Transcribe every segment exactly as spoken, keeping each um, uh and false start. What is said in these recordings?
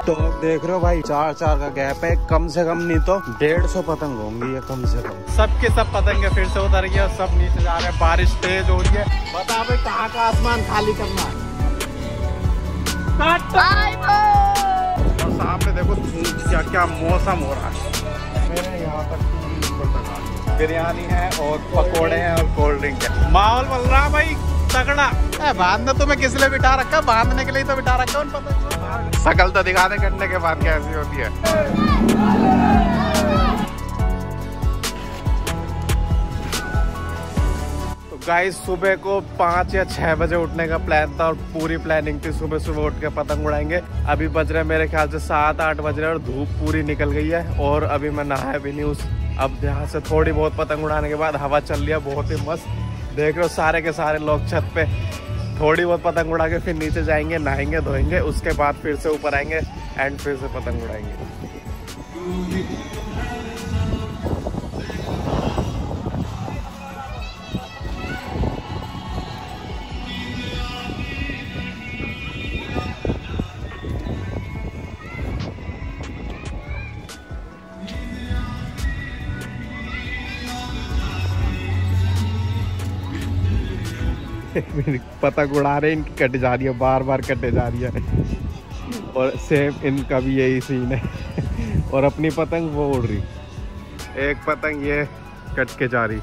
तो देख रहे हो भाई, चार चार का गैप है, कम से कम नहीं तो डेढ़ सौ पतंग होंगी ये कम से कम। सबके सब पतंगे फिर से उतर गई, सब नीचे जा रहे हैं, बारिश तेज हो रही है। बता भाई कहाँ का आसमान खाली करना है। और सामने देखो क्या क्या मौसम हो रहा है। मेरे यहाँ तक बिरयानी है और पकोड़े हैं और कोल्ड ड्रिंक है। माहौल बन रहा भाई तगड़ा। बांधने तुम्हें किस लिए बिठा रखा, बांधने के लिए तो बिठा रखा उन पतंग। शकल तो दिखाने करने के बाद कैसी होती है। तो गाइस सुबह को पाँच या छह बजे उठने का प्लान था और पूरी प्लानिंग थी सुबह सुबह उठ के पतंग उड़ाएंगे। अभी बज रहे मेरे ख्याल से सात आठ बज रहे और धूप पूरी निकल गई है और अभी मैं नहाया भी नहीं। उस अब यहाँ से थोड़ी बहुत पतंग उड़ाने के बाद हवा चल रही है बहुत ही मस्त। देख रहे हो सारे के सारे लोग छत पे थोड़ी बहुत पतंग उड़ा के फिर नीचे जाएंगे, नहाएंगे धोएंगे, उसके बाद फिर से ऊपर आएंगे एंड फिर से पतंग उड़ाएंगे। पतंग उड़ा रहे, इनकी कट जा रही है, बार बार कटे जा रही है और सेम इनका भी यही सीन है। और अपनी पतंग वो उड़ रही, एक पतंग ये कट के जा रही।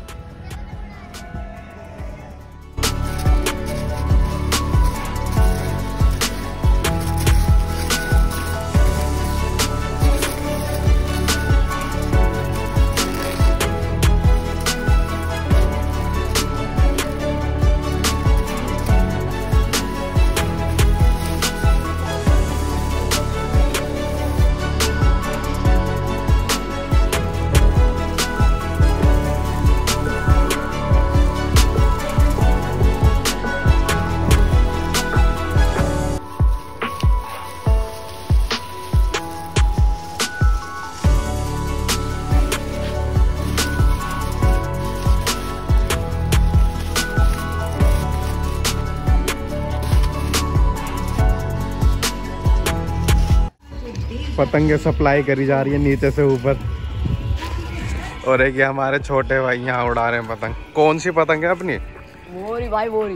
पतंगे सप्लाई करी जा रही है नीचे से ऊपर। और एक ये हमारे छोटे भाई यहाँ उड़ा रहे हैं पतंग। कौन सी पतंग है अपनी? मोरी भाई मोरी।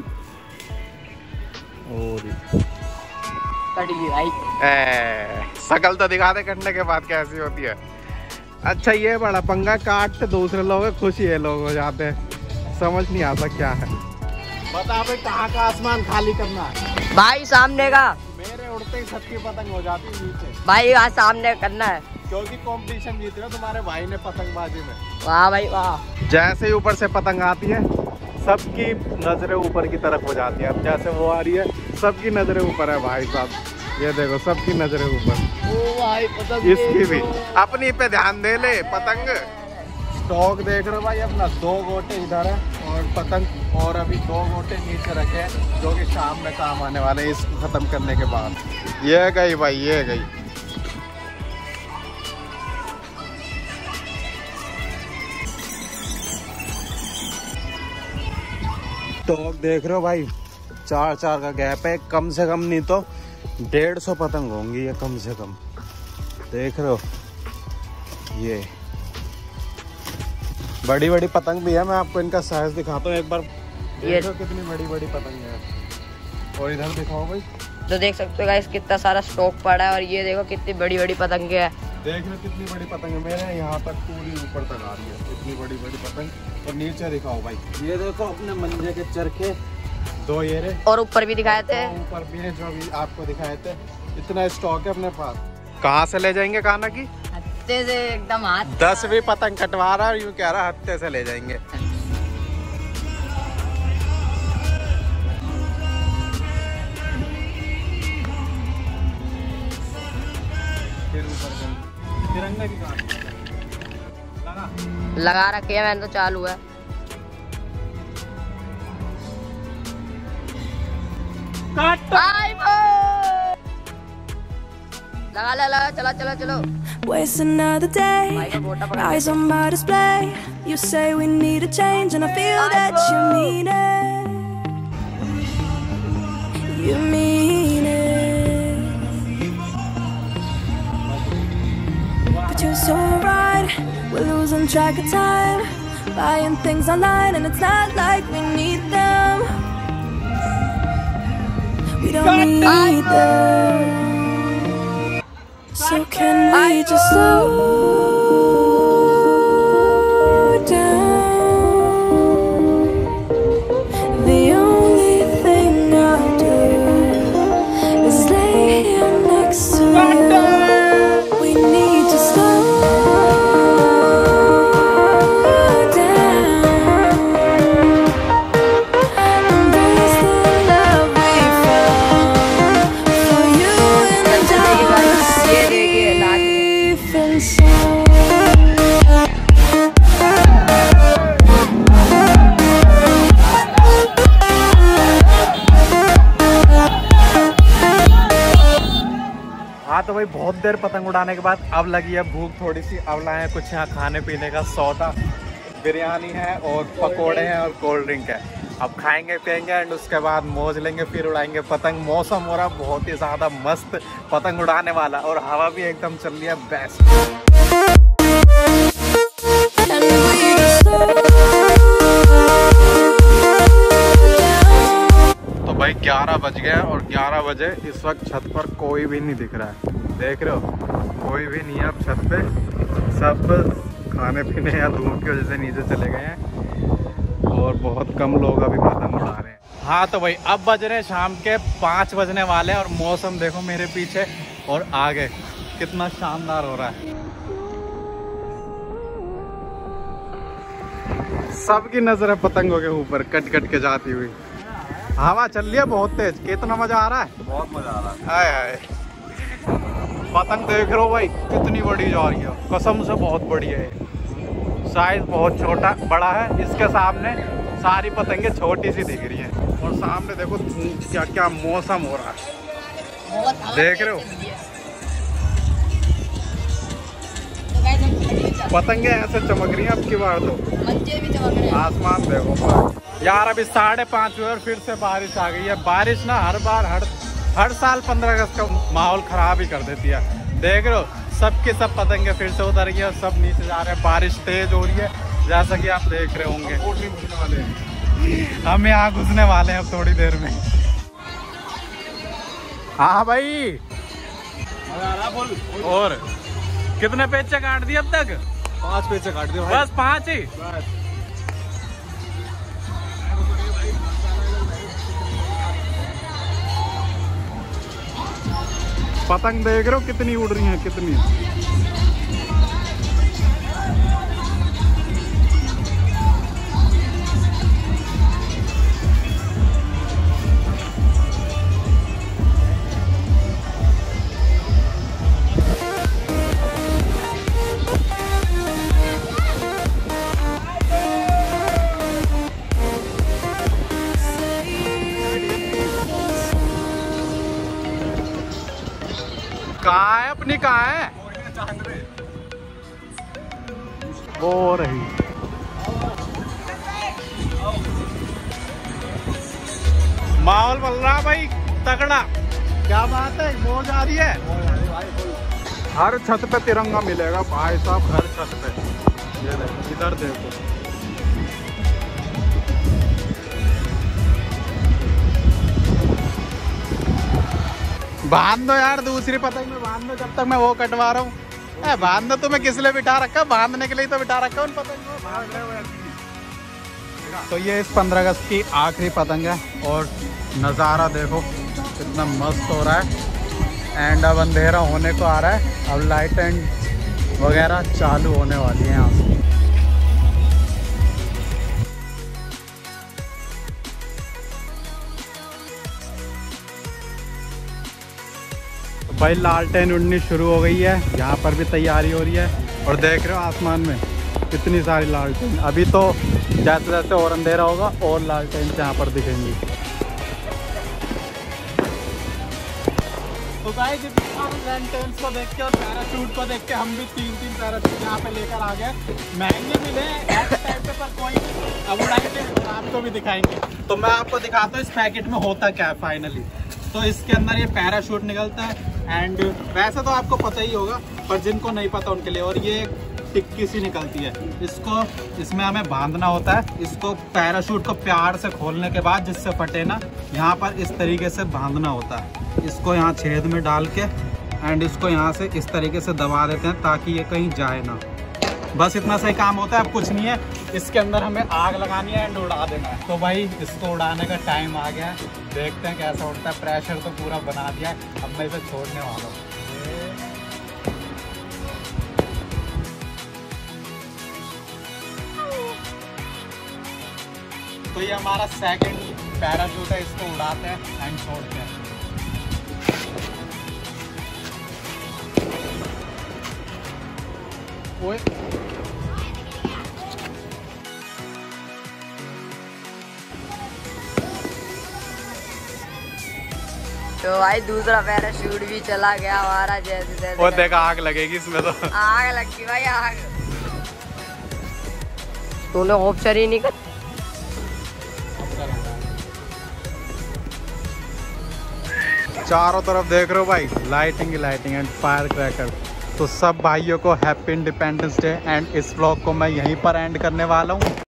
मोरी भाई। ए, शकल तो दिखा दे करने के बाद कैसी होती है। अच्छा ये बड़ा पंगा, काटते दूसरे लोग खुश ये लोग हो जाते हैं, समझ नहीं आता क्या है। बता भाई कहाँ का आसमान खाली करना है। भाई सामने का। मेरे उड़ते ही छत की पतंग हो जाती है नीचे। भाई आज सामने करना है क्योंकि कंपटीशन जीत रहे तुम्हारे भाई ने पतंगबाजी में। वाह भाई वाह। जैसे ही ऊपर से पतंग आती है सबकी नजरें ऊपर की तरफ हो जाती है। अब जैसे वो आ रही है सबकी नजरें ऊपर है भाई साहब, ये देखो सबकी नजरें ऊपर। ओ भाई पतंग इसकी भी अपनी पे ध्यान दे ले। पतंग स्टॉक देख रहे हो भाई अपना, दो गोटे इधर है और पतंग और अभी दो गोटे नीचे रखे हैं जो कि शाम में काम आने वाले हैं इसको खत्म करने के बाद। ये गई भाई, ये गई। तो देख रहे हो भाई, चार चार का गैप है, कम से कम नहीं तो डेढ़ सौ पतंग होंगी ये कम से कम। देख रहे हो ये बड़ी बड़ी पतंग भी है। मैं आपको इनका साइज दिखाता हूँ एक बार। देखो कितनी बड़ी बड़ी पतंग है। और इधर दिखाओ भाई, तो देख सकते हो गाइस कितना सारा स्टॉक पड़ा है। और ये देखो कितनी बड़ी बड़ी पतंगे है। देख लो कितनी बड़ी पतंग है। मेरे यहाँ तक पूरी ऊपर तक आ रही है, इतनी बड़ी बड़ी पतंग। और नीचे दिखाओ भाई, ये देखो अपने मंजे के चरखे दो ये रे। और ऊपर भी दिखाए थे, ऊपर भी है जो भी आपको दिखाए थे। इतना स्टॉक है अपने पास। कहाँ से ले जाएंगे कान्हा की? हत्ते से एकदम हाथ। दस भी पतंग कटवा रहा है यूँ कह रहा हत्ते से ले जाएंगे। तिरंगा की कहानी लगा लगा रखे है, मैंने तो चालू है। लगा लगा लगा, चला चला चलो। Waste another day, eyes on my display. You say we need a change and I feel that you mean it. You mean it. losing track of time, buying things online and it's not like we need them. We don't need them. So can we just slow down? The only thing I'll do is lay here next to you. We need to slow down. Embrace the love we found for you and I. Safe and sound. हाँ तो भाई बहुत देर पतंग उड़ाने के बाद अब लगी है भूख थोड़ी सी। अब लाए हैं कुछ यहाँ खाने पीने का सौदा। बिरयानी है और पकोड़े हैं और कोल्ड ड्रिंक है। अब खाएंगे पियेंगे एंड उसके बाद मौज लेंगे, फिर उड़ाएंगे पतंग। मौसम हो रहा बहुत ही ज़्यादा मस्त पतंग उड़ाने वाला और हवा भी एकदम चल रही है बेस्ट। तो भाई ग्यारह बज गए और ग्यारह बजे इस वक्त छत पर कोई भी नहीं दिख रहा है। देख रहे हो कोई भी नहीं है अब छत पे। सब खाने पीने या धूप की वजह से नीचे चले गए हैं और बहुत कम लोग अभी पतंग उड़ा रहे हैं। हाँ तो भाई अब बज रहे हैं शाम के पाँच बजने वाले हैं और मौसम देखो मेरे पीछे और आगे कितना शानदार हो रहा है। सबकी नजर है पतंगों के ऊपर कट कट के जाती हुई। हवा चल रही है बहुत तेज। कितना मजा आ रहा है, बहुत मजा आ रहा है। हाय हाय पतंग देख रहे हो भाई कितनी बड़ी जा रही है, कसम से बहुत बड़ी है। साइज बहुत छोटा बड़ा है, इसके सामने सारी पतंगे छोटी सी दिख रही हैं। और सामने देखो क्या क्या मौसम हो रहा है, देख रहे हो पतंगे ऐसे चमक रही हैं अब की बार तो। आसमान देखो यार, अभी साढ़े पाँच हुए और फिर से बारिश आ गई है। बारिश ना हर बार हर हर साल पंद्रह अगस्त का माहौल खराब ही कर देती है। देख रहे हो सबके सब पतंगे फिर से उतर गई और सब नीचे जा रहे हैं। बारिश तेज हो रही है जैसा कि आप देख रहे होंगे। हम यहाँ घुसने वाले हैं अब थोड़ी देर में। हाँ भाई और कितने पेचे काट दिए अब तक? पांच पेचे काट दिए बस पांच ही। पतंग देख रहे हो कितनी उड़ रही हैं कितनी। कहाँ है अपनी, कहाँ है वो रही। माहौल बन रहा भाई तगड़ा। क्या बात है, मौज आ रही है। हर छत पे तिरंगा मिलेगा भाई साहब, हर छत पे। ये देखो इधर देखो बांध दो यार, दूसरी पतंग में बांध दो जब तक मैं वो कटवा रहा हूँ। बांध दो, तुम्हें किस लिए बिठा रखा? बांधने के लिए तो बिठा रखा उन पतंग को। तो ये इस पंद्रह अगस्त की आखिरी पतंग है और नज़ारा देखो कितना मस्त हो रहा है। एंड अब अंधेरा होने को आ रहा है, अब लाइट एंड वगैरह चालू होने वाली है यहाँ से। भाई लालटेन उड़नी शुरू हो गई है, यहाँ पर भी तैयारी हो रही है। और देख रहे हो आसमान में कितनी सारी लालटेन। अभी तो जैसे जैसे और अंधेरा होगा और लालटेन यहाँ पर दिखेंगी। तो गाइस लालटेन्स को देख के और पैराशूट को देख के हम भी तीन तीन पैराशूट यहाँ पे लेकर आ गए। महंगे मिले टाइप पे पर कोई अब उड़ाएंगे आपको भी दिखाएंगे। तो मैं आपको दिखाता हूँ इस पैकेट में होता क्या है फाइनली। तो इसके अंदर ये पैराशूट निकलता है एंड वैसे तो आपको पता ही होगा पर जिनको नहीं पता उनके लिए। और ये टिक्की सी निकलती है। इसको इसमें हमें बांधना होता है। इसको पैराशूट को प्यार से खोलने के बाद जिससे फटे ना, यहाँ पर इस तरीके से बांधना होता है। इसको यहाँ छेद में डाल के एंड इसको यहाँ से इस तरीके से दबा देते हैं ताकि ये कहीं जाए ना। बस इतना सही काम होता है, अब कुछ नहीं है। इसके अंदर हमें आग लगानी है एंड उड़ा देना है। तो भाई इसको उड़ाने का टाइम आ गया है, देखते हैं कैसा उड़ता है। प्रेशर तो पूरा बना दिया है, अब मैं इसे छोड़ने वाला हूँ। तो ये हमारा सेकंड पैराशूट है, इसको उड़ाते हैं एंड छोड़ते हैं। ओए तो भाई दूसरा पैराशूट भी चला गया हमारा। जैसे जैसे वो देखा आग लगेगी इसमें तो। आग लगी भाई आग। तूने ऑप्शन ही नहीं कर। चारों तरफ देख रहे हो भाई, लाइटिंग ही लाइटिंग एंड फायर क्रैकर। तो सब भाइयों को हैप्पी इंडिपेंडेंस डे एंड इस व्लॉग को मैं यहीं पर एंड करने वाला हूँ।